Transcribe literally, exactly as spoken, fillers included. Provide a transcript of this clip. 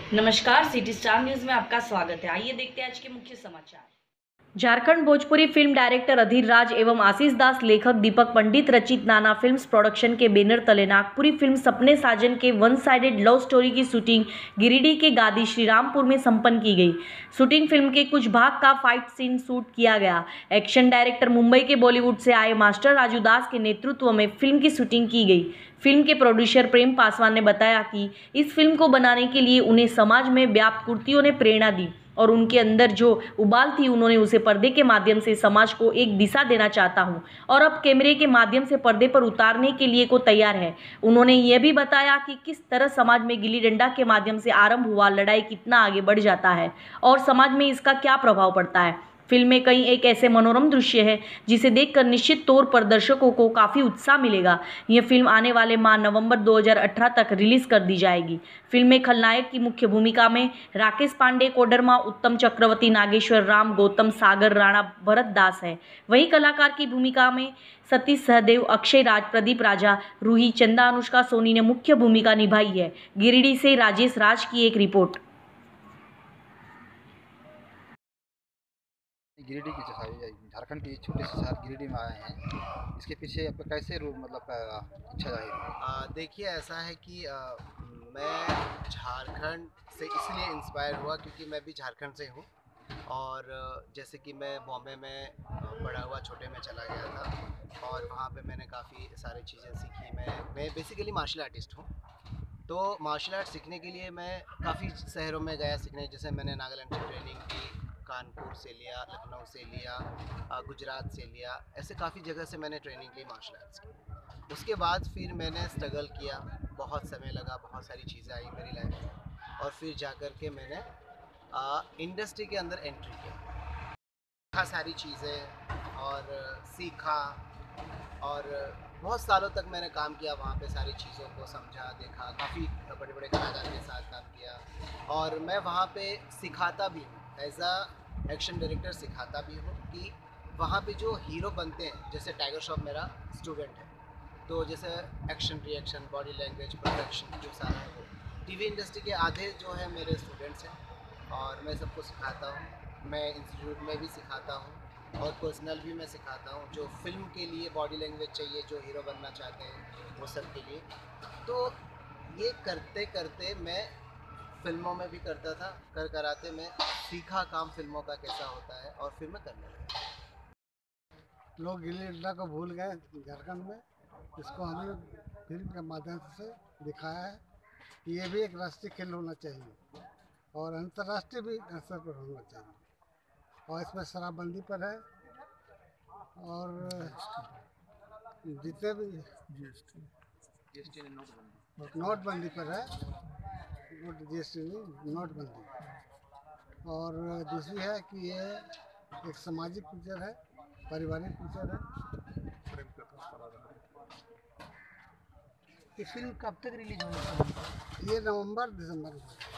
नमस्कार, city star news में आपका स्वागत है। आइए देखते हैं आज के मुख्य समाचार। झारखंड भोजपुरी फिल्म डायरेक्टर अधीर राज एवं आशीष दास, लेखक दीपक पंडित रचित नाना फिल्म्स प्रोडक्शन के बैनर तले Nagpuri film Sapne Sajan Ke one sided love story की शूटिंग गिरिडीह के गादी श्रीरामपुर में संपन्न की गई। शूटिंग फिल्म के कुछ भाग का फाइट सीन शूट किया गया। एक्शन डायरेक्टर मुंबई के बॉलीवुड से आए मास्टर राजू दास के नेतृत्व में फिल्म की शूटिंग की गई। फिल्म के प्रोड्यूसर प्रेम पासवान ने बताया कि इस फिल्म को बनाने के लिए उन्हें समाज में व्याप्त कुर्तियों ने प्रेरणा दी और उनके अंदर जो उबाल थी उन्होंने उसे पर्दे के माध्यम से समाज को एक दिशा देना चाहता हूं और अब कैमरे के माध्यम से पर्दे पर उतारने के लिए को तैयार है। उन्होंने यह भी बताया कि किस तरह समाज में गिल्ली डंडा के माध्यम से आरंभ हुआ लड़ाई कितना आगे बढ़ जाता है और समाज में इसका क्या प्रभाव पड़ता है। फिल्म में कई एक ऐसे मनोरम दृश्य है जिसे देखकर निश्चित तौर पर दर्शकों को काफी उत्साह मिलेगा। यह फिल्म आने वाले माह नवंबर दो हज़ार अठारह तक रिलीज कर दी जाएगी। फिल्म में खलनायक की मुख्य भूमिका में राकेश पांडे, कोडरमा, उत्तम चक्रवर्ती, नागेश्वर राम, गौतम सागर, राणा भरत दास है। वहीं कलाकार की भूमिका में सतीश सहदेव, अक्षय राज, प्रदीप राजा, रूही चंदा, अनुष्का सोनी ने मुख्य भूमिका निभाई है। गिरिडीह से राजेश राज की एक रिपोर्ट। गिरिडीह की झारखंड की छोटे से शहर गिरिडीह में आए हैं, इसके पीछे आपका कैसे रूप मतलब इच्छा रही? देखिए, ऐसा है कि आ, मैं झारखंड से इसलिए इंस्पायर हुआ क्योंकि मैं भी झारखंड से हूँ और जैसे कि मैं बॉम्बे में पढ़ा हुआ छोटे में चला गया था और वहाँ पे मैंने काफ़ी सारी चीज़ें सीखी। मैं मैं बेसिकली मार्शल आर्टिस्ट हूँ, तो मार्शल आर्ट सीखने के लिए मैं काफ़ी शहरों में गया सीखने। जैसे मैंने नागालैंड से ट्रेनिंग की, कानपुर से लिया, लखनऊ से लिया, गुजरात से लिया, ऐसे काफ़ी जगह से मैंने ट्रेनिंग ली मार्शल आर्ट्स की। उसके बाद फिर मैंने स्ट्रगल किया, बहुत समय लगा, बहुत सारी चीज़ें आई मेरी लाइफ में और फिर जा कर के मैंने आ, इंडस्ट्री के अंदर एंट्री किया। बहुत सारी चीज़ें और सीखा और बहुत सालों तक मैंने काम किया वहाँ पे, सारी चीज़ों को समझा, देखा, काफ़ी बड़े बड़े कलाकारों के साथ काम किया और मैं वहाँ पे सिखाता भी हूँ। एज आ एक्शन डायरेक्टर सिखाता भी हूँ कि वहाँ पे जो हीरो बनते हैं, जैसे टाइगर श्रॉफ मेरा स्टूडेंट है, तो जैसे action, reaction, body language, production जो सारा है वो टीवी इंडस्ट्री के आधे जो है मेरे स्टूडेंट्स हैं और मैं सबको सिखाता हूँ। मैं इंस्टीट्यूट में भी सिखाता हूँ और पर्सनल भी मैं सिखाता हूँ, जो फिल्म के लिए बॉडी लैंग्वेज चाहिए, जो हीरो बनना चाहते हैं वो सब के लिए। तो ये करते करते मैं फिल्मों में भी करता था, कर कराते मैं सीखा काम फिल्मों का कैसा होता है और फिर मैं करने लगा। लोग गिल्ली डंडा को भूल गए झारखंड में, इसको हमने फिल्म के माध्यम से दिखाया है कि ये भी एक राष्ट्रीय खेल होना चाहिए और अंतर्राष्ट्रीय भी स्तर पर होना चाहिए। और इसमें शराबबंदी पर है और जितने भी नोटबंदी पर है, नोट जीएसटी नहीं, नोटबंदी। और दूसरी है कि ये एक सामाजिक पिक्चर है, पारिवारिक पिक्चर है। ये फिल्म कब तक रिलीज होने वाली है? ये नवंबर दिसंबर में।